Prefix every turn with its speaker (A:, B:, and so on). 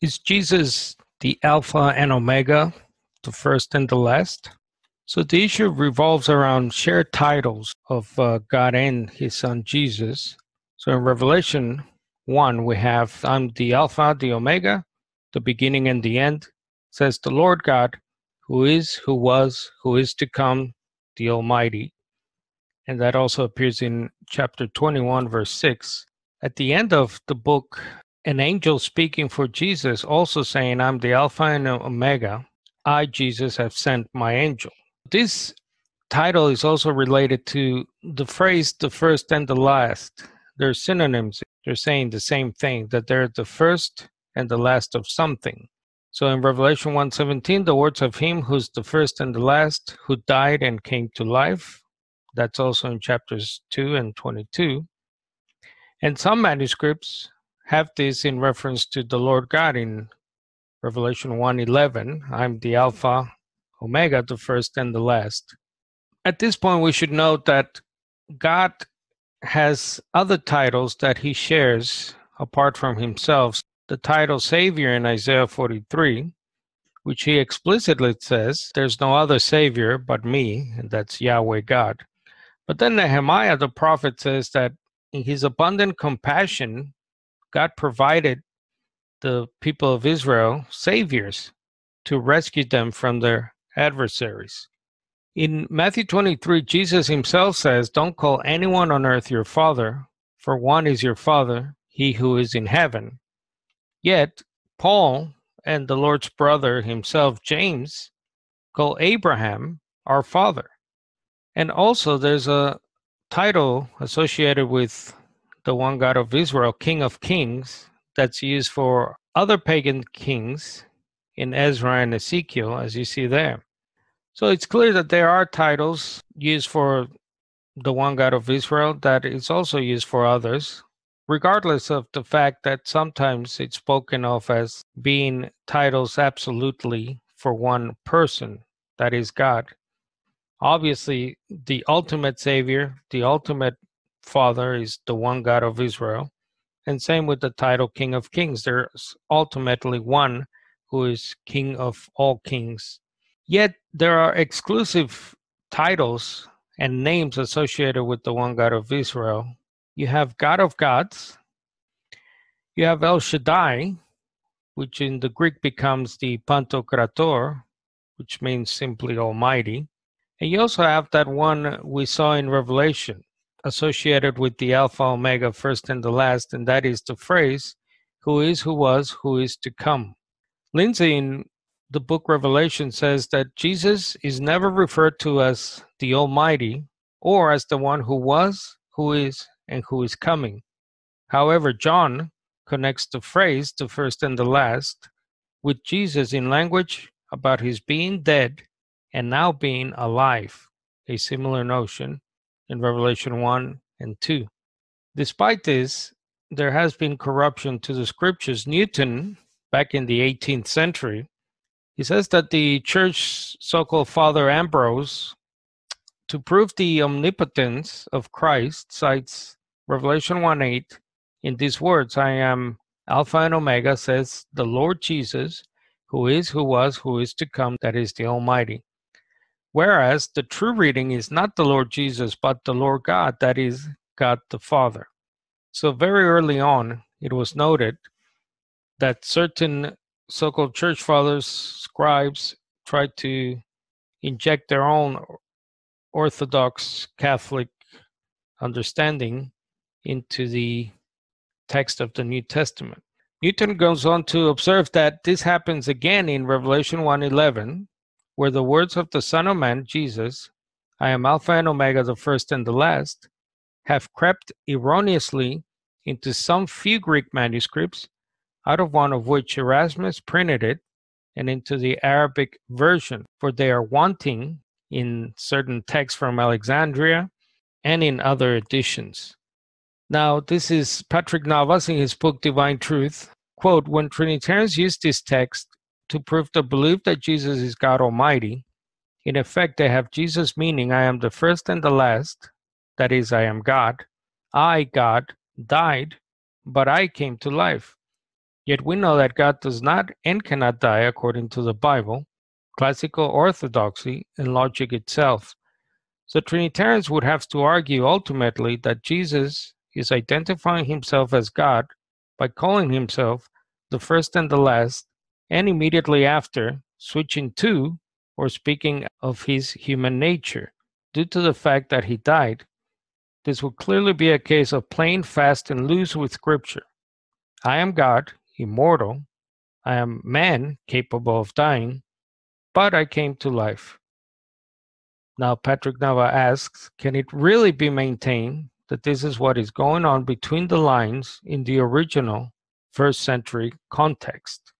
A: Is Jesus the Alpha and Omega, the first and the last? So the issue revolves around shared titles of God and his son Jesus. So in Revelation 1, we have, I'm the Alpha, the Omega, the beginning and the end, says the Lord God, who is, who was, who is to come, the Almighty. And that also appears in chapter 21, verse 6. At the end of the book, an angel speaking for Jesus also saying, I'm the Alpha and Omega. I, Jesus, have sent my angel. This title is also related to the phrase the first and the last. They're synonyms. They're saying the same thing, that they're the first and the last of something. So in Revelation 1:17, the words of him who's the first and the last, who died and came to life. That's also in chapters 2 and 22. And some manuscripts have this in reference to the Lord God in Revelation 1:11. I'm the Alpha, Omega, the first and the last. At this point, we should note that God has other titles that he shares apart from himself. The title Savior in Isaiah 43, which he explicitly says, there's no other Savior but me, and that's Yahweh God. But then Nehemiah, the prophet, says that in his abundant compassion, God provided the people of Israel saviors to rescue them from their adversaries. In Matthew 23, Jesus himself says, don't call anyone on earth your father, for one is your father, he who is in heaven. Yet, Paul and the Lord's brother himself, James, call Abraham our father. And also there's a title associated with the one God of Israel, King of Kings, that's used for other pagan kings in Ezra and Ezekiel, as you see there. So it's clear that there are titles used for the one God of Israel that is also used for others, regardless of the fact that sometimes it's spoken of as being titles absolutely for one person, that is God. Obviously, the ultimate Savior, the ultimate Father is the one God of Israel. And same with the title King of Kings. There's ultimately one who is King of all kings. Yet there are exclusive titles and names associated with the one God of Israel. You have God of gods. You have El Shaddai, which in the Greek becomes the Pantokrator, which means simply Almighty. And you also have that one we saw in Revelation, associated with the Alpha, Omega, first and the last, and that is the phrase, who is, who was, who is to come. Lindsay in the book Revelation says that Jesus is never referred to as the Almighty or as the one who was, who is, and who is coming. However, John connects the phrase, the first and the last, with Jesus in language about his being dead and now being alive, a similar notion in Revelation 1 and 2. Despite this, there has been corruption to the scriptures. Newton, back in the 18th century, he says that the church so-called Father Ambrose, to prove the omnipotence of Christ, cites Revelation 1:8 in these words, I am Alpha and Omega, says the Lord Jesus, who is, who was, who is to come, that is the Almighty. Whereas the true reading is not the Lord Jesus, but the Lord God, that is God the Father. So very early on, it was noted that certain so-called church fathers, scribes, tried to inject their own Orthodox Catholic understanding into the text of the New Testament. Newton goes on to observe that this happens again in Revelation 1:11, where the words of the Son of Man, Jesus, I am Alpha and Omega, the first and the last, have crept erroneously into some few Greek manuscripts, out of one of which Erasmus printed it, and into the Arabic version, for they are wanting in certain texts from Alexandria and in other editions. Now, this is Patrick Navas in his book Divine Truth. Quote, when Trinitarians use this text to prove the belief that Jesus is God Almighty, in effect they have Jesus meaning I am the first and the last, that is, I am God. I, God, died, but I came to life. Yet we know that God does not and cannot die according to the Bible, classical orthodoxy, and logic itself. So Trinitarians would have to argue ultimately that Jesus is identifying himself as God by calling himself the first and the last, and immediately after switching to or speaking of his human nature. Due to the fact that he died, this would clearly be a case of playing fast and loose with Scripture. I am God, immortal. I am man, capable of dying, but I came to life. Now, Patrick Nava asks, can it really be maintained that this is what is going on between the lines in the original first century context?